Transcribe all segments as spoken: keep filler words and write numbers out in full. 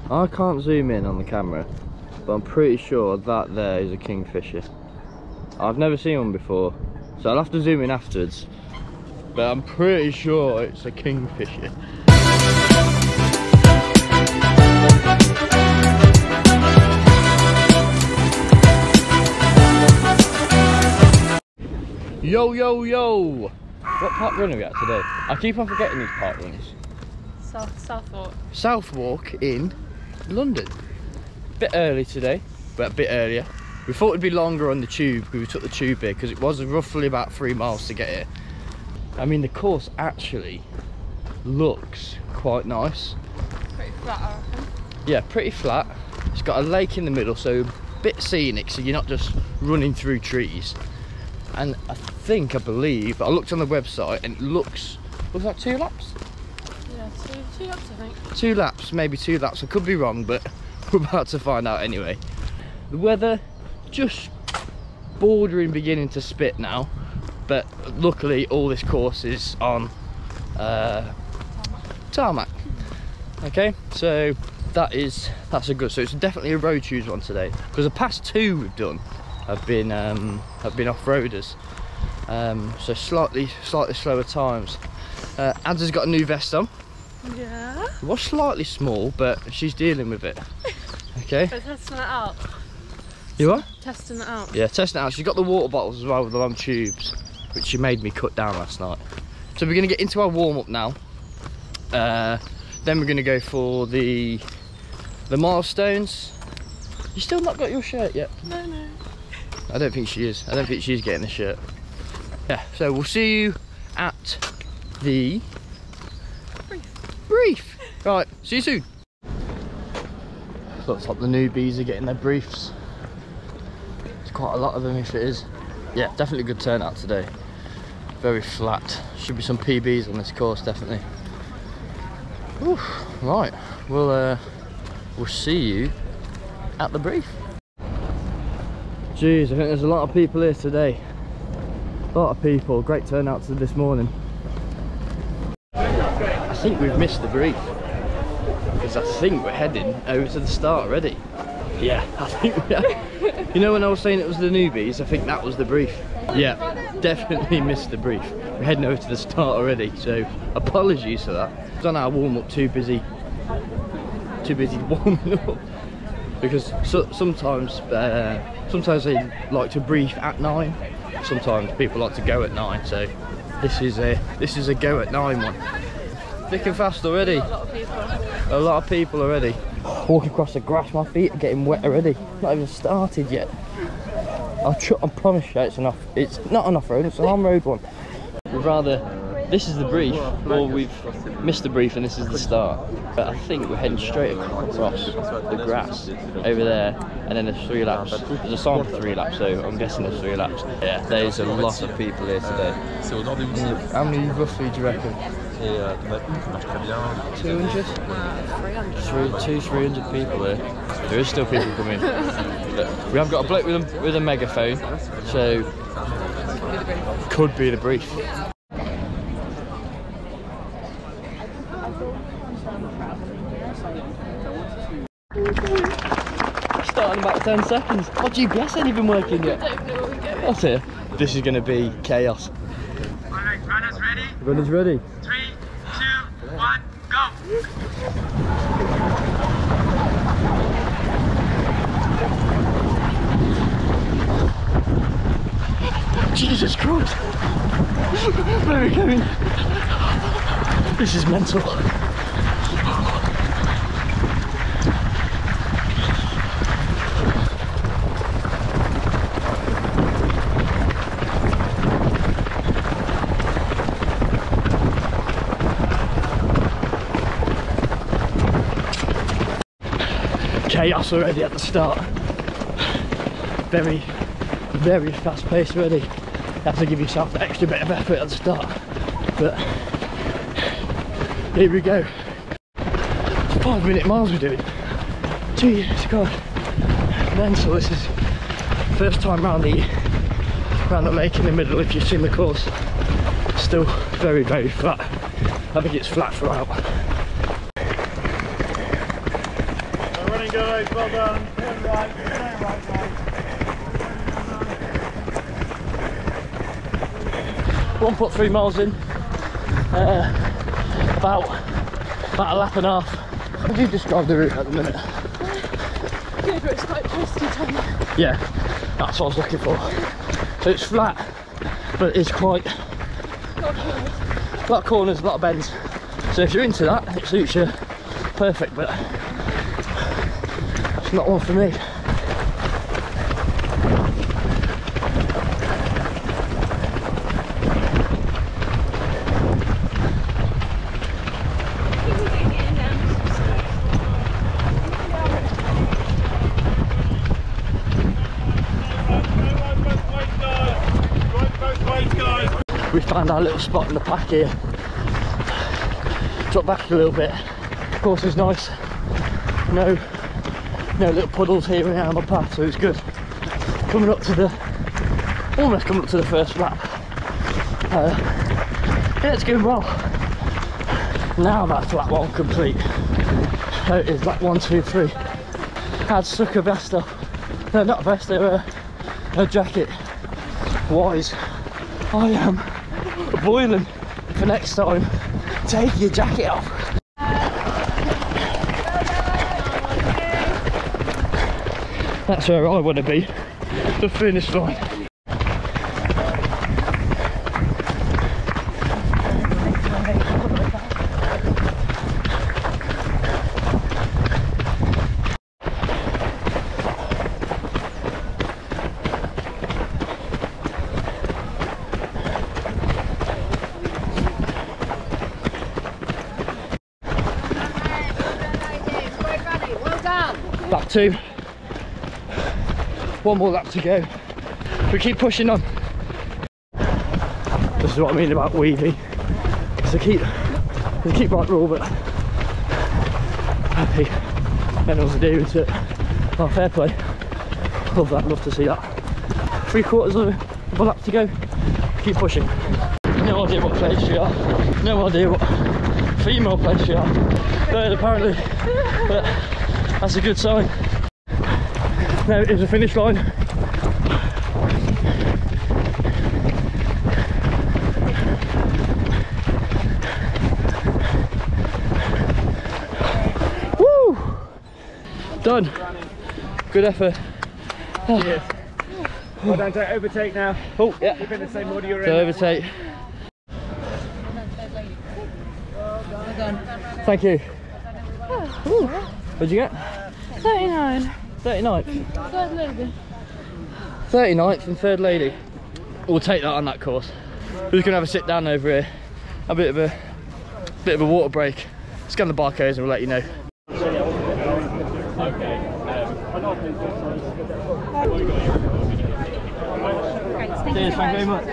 I can't zoom in on the camera, but I'm pretty sure that there is a kingfisher. I've never seen one before, so I'll have to zoom in afterwards, but I'm pretty sure it's a kingfisher. Yo, yo, yo! What park run are we at today? I keep on forgetting these park runs. South, Southwark. Southwark in London. Bit early today, but a bit earlier. We thought it'd be longer on the tube because we took the tube here because it was roughly about three miles to get here. I mean, the course actually looks quite nice. Pretty flat, I reckon. Yeah, pretty flat. It's got a lake in the middle, so a bit scenic, so you're not just running through trees. And I think, I believe, I looked on the website and it looks, looks like two laps? Yeah, two, two laps I think. Two laps, maybe two laps. I could be wrong, but we're about to find out anyway. The weather just bordering beginning to spit now, but luckily all this course is on uh, tarmac. Okay, so that is, that's a good, so it's definitely a road choose one today, because the past two we've done have been um, have been off-roaders, um, so slightly slightly slower times. Uh, Ads has got a new vest on. Yeah. It was slightly small, but she's dealing with it. Okay. But testing it out. You are? Testing it out. Yeah, testing it out. She's got the water bottles as well with the long tubes, which she made me cut down last night. So we're going to get into our warm-up now. Uh, then we're going to go for the the milestones. You still not got your shirt yet? No, no. I don't think she is. I don't think she's getting the shirt. Yeah, so we'll see you at the Brief. brief. Right, see you soon. Looks like the newbies are getting their briefs. There's quite a lot of them if it is. Yeah, definitely a good turnout today. Very flat. Should be some P Bs on this course, definitely. Oof, right, we'll uh, we'll see you at the brief. Jeez, I think there's a lot of people here today. A lot of people, great turnout to this morning. I think we've missed the brief, because I think we're heading over to the start already. Yeah, I think we are. You know when I was saying it was the newbies, I think that was the brief. Yeah, definitely missed the brief. We're heading over to the start already, so apologies for that. I was on our warm-up, too busy, too busy warming up. Because so, sometimes uh, sometimes they like to brief at nine, sometimes people like to go at nine, so this is a this is a go at nine one. Thick and fast already. A lot of people. A lot of people already. Walking across the grass, my feet are getting wet already. Not even started yet. I'll tr I promise you it's an off it's not an off-road, it's an on-road one. We'd rather this is the brief, or we've missed the brief and this is the start. But I think we're heading straight across the grass over there, and then there's three laps. There's a sign for three laps, so I'm guessing there's three laps. Yeah, there's a lot of people here today. How many roughly do you reckon? two hundred? Three, two, three hundred people here. There is still people coming. But we have got a bloke with a, with a megaphone, so could be the brief. Starting in about ten seconds. Oh, G P S ain't even working yet. I don't know where we're going. What's it? This is going to be chaos. Alright, runners ready? Runners ready. Three, two, one, go! Jesus Christ! Where are we going? This is mental. Chaos already at the start. Very, very fast paced already. You have to give yourself an extra bit of effort at the start. But here we go. It's five minute miles we're doing. Jesus God. Mental. This is first time round the round the lake in the middle if you've seen the course. Still very, very flat. I think it's flat throughout. morning guys, well done. Turn right, turn right guys. one point three miles in, uh, about, about a lap and a half. How would you describe the route at the minute? Good, but it's quite twisty, Tom. Yeah, that's what I was looking for. So it's flat, but it's quite, a lot of corners, a lot of bends. So if you're into that, it suits you perfect, but it's not one for me. We found our little spot in the pack here. Drop back a little bit. Of course, it's nice. No, no little puddles here and there on the path, so it's good. Coming up to the, almost coming up to the first lap. Uh, yeah, it's going well. Now that's lap one complete. So it is lap one, two, three. Had stuck a vest up. No, not a vest, a, a jacket. Wise. I am boiling. For next time, take your jacket off. That's where I want to be, the finish line. Lap two. One more lap to go. We keep pushing on. This is what I mean about weaving. It's a keep, it's a keep right rule, but happy. Don't know what to do with it. Oh, fair play. Love that. Love to see that. Three quarters of a lap to go. Keep pushing. No idea what place we are. No idea what female place we are. Third apparently. But that's a good sign. Now it is a finish line. Woo! Done. Good effort. Cheers. Well done, to overtake now. Oh, yeah. Keep in the same order you're So in. overtake. Thank you. Ooh. What'd you get? thirty-nine. thirty-ninth. Third lady. thirty-ninth and third lady. We'll take that on that course. We're just gonna have a sit down over here. A bit of a bit of a water break. Scan the barcodes and we'll let you know. Cheers, thank you very much.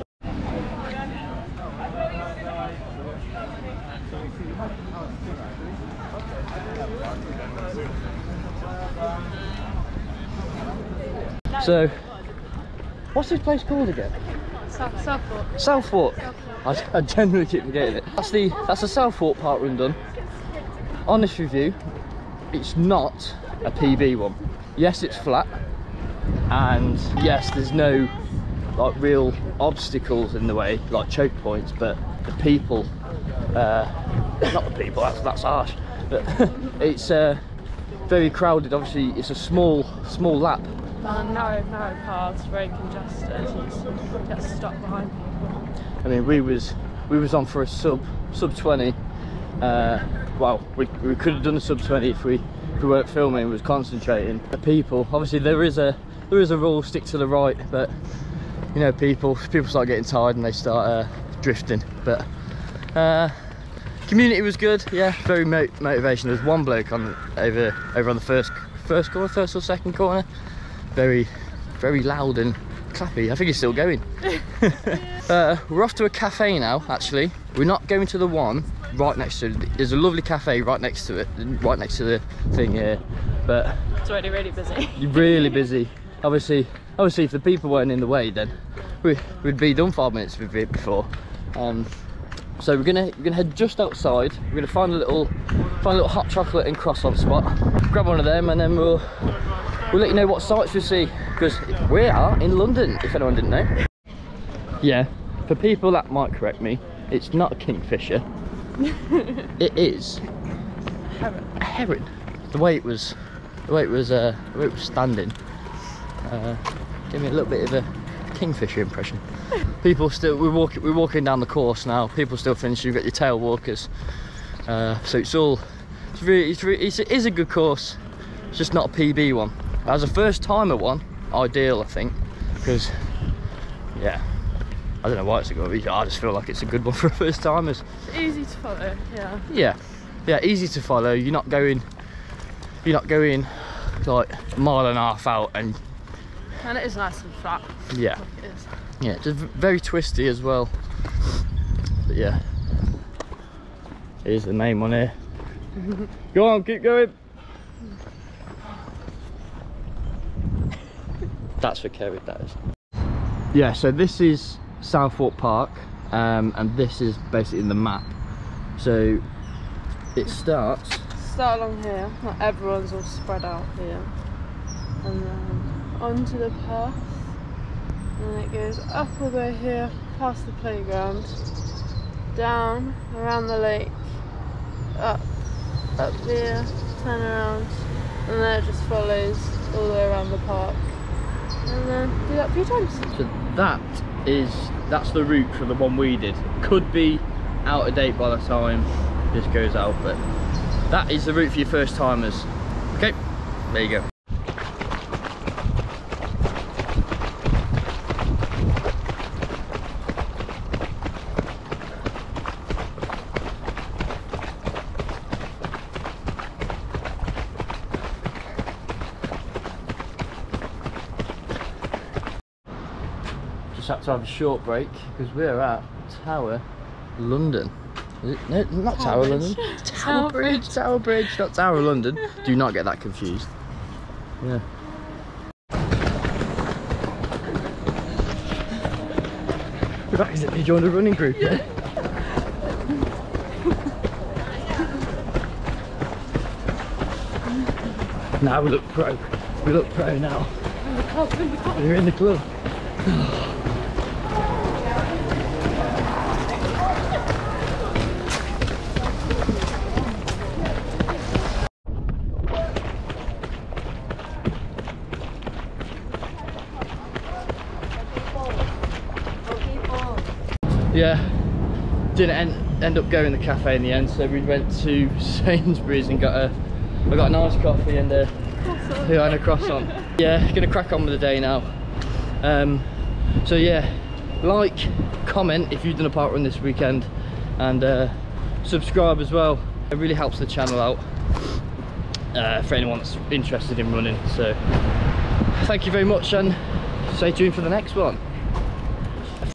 So, what's this place called again? South, Southport. Southport. I, I genuinely keep forgetting it. That's the that's the Southport park run done. Honest review, it's not a P B one. Yes, it's flat, and yes, there's no like real obstacles in the way, like choke points. But the people, uh, not the people. That's that's harsh. But it's uh, very crowded. Obviously, it's a small small lap. Uh, narrow, narrow paths, very congested. You get stuck behind people. I mean, we was we was on for a sub sub twenty. Uh, well, we we could have done a sub twenty if we if we weren't filming. We was concentrating. The people, obviously, there is a there is a rule: stick to the right. But you know, people people start getting tired and they start uh, drifting. But uh, community was good. Yeah, very mo motivation. There was one bloke on over over on the first first corner, first or second corner. Very, very loud and clappy. I think he's still going. uh, we're off to a cafe now, actually. We're not going to the one right next to it. There's a lovely cafe right next to it, right next to the thing here. But It's already really busy. you're really busy. Obviously, obviously, if the people weren't in the way, then we, we'd be done five minutes before. Um, So we're gonna we're gonna head just outside. We're gonna find a little find a little hot chocolate and croissant spot. Grab one of them, and then we'll we'll let you know what sights we see, because we are in London. If anyone didn't know. Yeah, for people that might correct me, it's not a kingfisher. It is Heron. a heron. The way it was, the way it was, uh, the way it was standing, uh, gave me a little bit of a kingfisher impression. People still, we're walking, we're walking down the course now. People still finishing. You've got your tail walkers, uh, so it's all, it's really, it's, really, it's, it is a good course. It's just not a P B one. As a first timer one, ideal, I think, because yeah, I don't know why it's a good one. I just feel like it's a good one for first timers. It's easy to follow, yeah. Yeah, yeah, easy to follow. You're not going, you're not going like a mile and a half out, and And it is nice and flat. yeah, Like it is. yeah, it's v- very twisty as well. But yeah, here's the main one here. Go on, keep going. That's for Kerry, that is. Yeah, so this is Southwark Park, um, and this is basically in the map. So it starts. Start along here, not everyone's all spread out here. And then onto the path. And then it goes up all the way here, past the playground, down, around the lake, up, up here, turn around, and then it just follows all the way around the park. And then do that a few times. So that is, that's the route for the one we did. Could be out of date by the time this goes out, but that is the route for your first timers. Okay, there you go. Just had to have a short break because we're at Tower London. Is it? No, not Tower, Tower London. Bridge. Tower Tower Bridge. Tower Bridge, not Tower London. Do not get that confused. Yeah. Right, is it? You joined a running group? Yeah. Now we look pro. We look pro now. In the club, in the club. We're in the club. Yeah, didn't end, end up going to the cafe in the end, so we went to Sainsbury's and got a, I got a nice coffee and a, yeah, and a croissant. Yeah, gonna crack on with the day now. Um, so yeah, like, comment if you've done a park run this weekend, and uh, subscribe as well. It really helps the channel out uh, for anyone that's interested in running. So thank you very much, and stay tuned for the next one.